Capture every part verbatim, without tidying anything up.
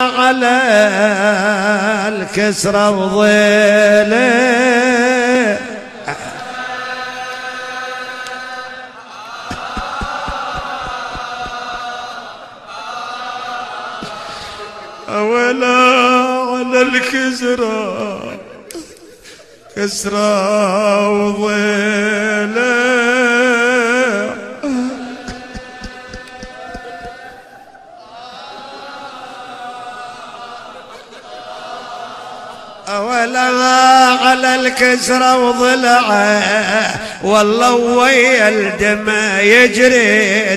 على الكسرة وظله ولا على الكسرة كسرة وظله ولا على الكسرة وضلعه والله ويا الدمع يجري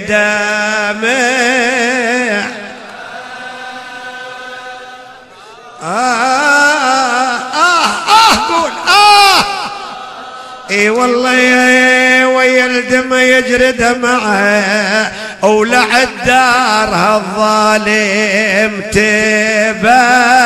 دامع آه آه آه قول آه اي والله ويا الدمع يجري دمعه ولعد دارها الظالم تبا